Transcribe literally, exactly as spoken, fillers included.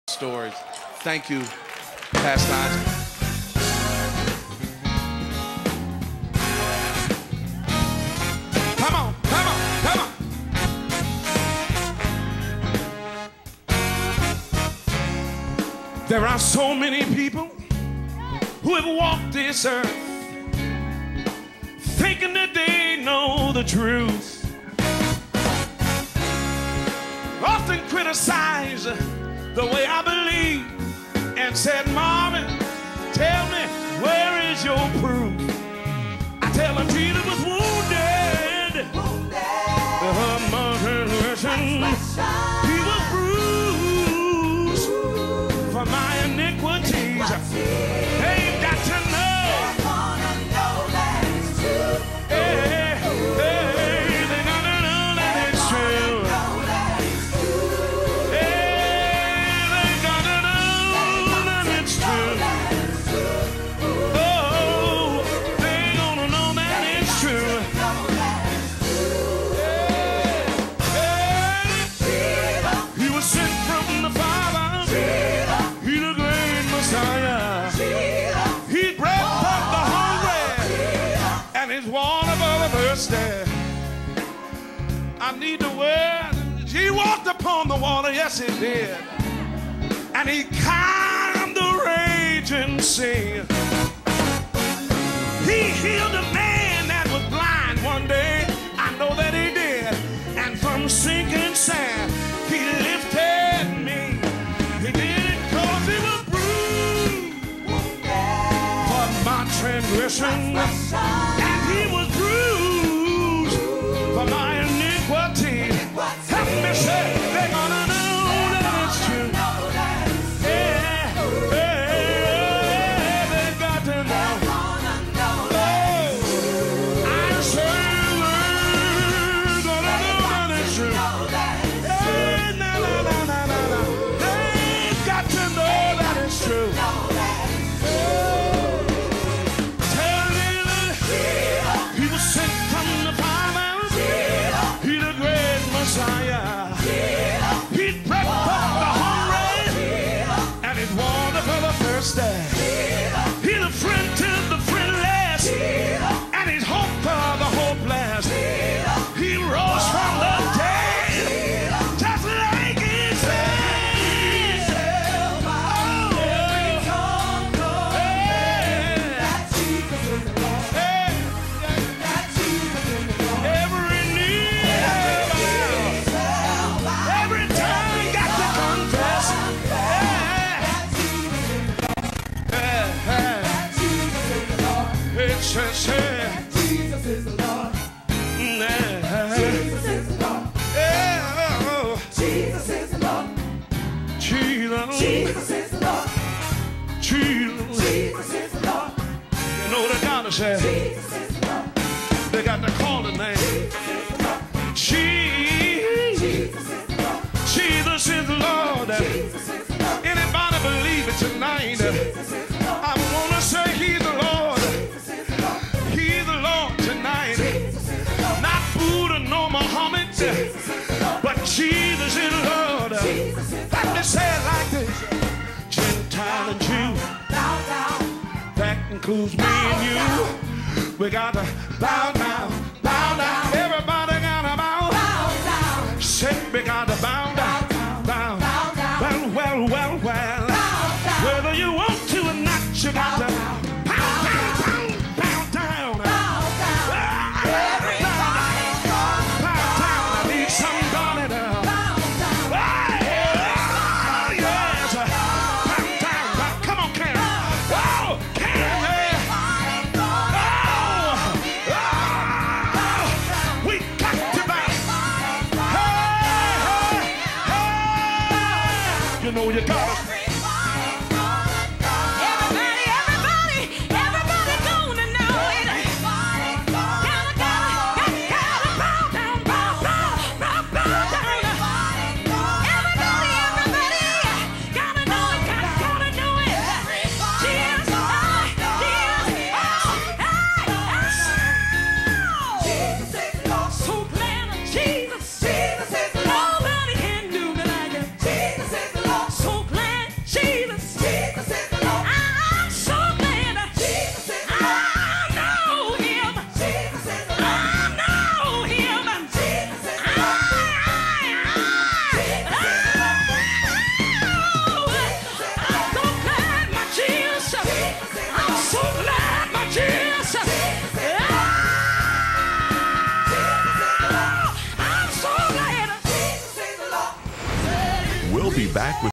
Stories. Thank you, Pastor Isaac. Come on, come on, come on. There are so many people who have walked this earth thinking that they know the truth, often criticize the way I believe and said, Marvin, tell me, where is your proof? I tell them Jesus was wounded, wounded. For my transgression. He was bruised for my iniquities. They've got to know. They wanna know that it's true. Hey, hey, they gotta know that it's true. I need the word. He walked upon the water, yes he did. And he calmed the raging sea. He healed a man that was blind one day. I know that he did. And from sinking sand, he lifted me. He did it cause he was bruised for my transgression. And he was bruised for my iniquity. Help me say, they're gonna know that it's true. Yeah, yeah, they got to know. Oh, I say they're gonna know that it's true. Hey, na na na na na na. They've got to know that it's true. Tell me that he was sent from the Father. He the great Messiah. He brought forth the hungry and his water for the thirsty. He the friend to the friendless and his hope for the hopeless. He rose from the dead just like he said. Oh, every knee, every tongue got to confess. It says, Jesus is the Lord. Jesus is the Lord. Jesus is the Lord. Jesus, Jesus is the Lord. Jesus. Jesus is the Lord. You know what they gotta say? Jesus is the Lord. They got to call the name. Jesus. Jesus is the Lord. Jesus is the Lord. Jesus is the Lord. Anybody believe it tonight? I wanna say He's the Lord. He's the Lord tonight. Not Buddha nor Muhammad, but Jesus is the Lord. Let me say it like this: Gentile and Jew. That includes me and you. We gotta bow down, bow down. Everybody gotta bow. Say we gotta bow down, bow. Well, well, well, well. Whether you want to or not, you got to bow down, bow, bow down. Bow down. I need somebody to bow down. Yes. Bow down. Come on, Karen. Oh, Karen. We got to bow. Hey, hey, hey. You know you gotta. Jesus is the Lord. Nobody can do me like it. Jesus is the Lord. So glad back with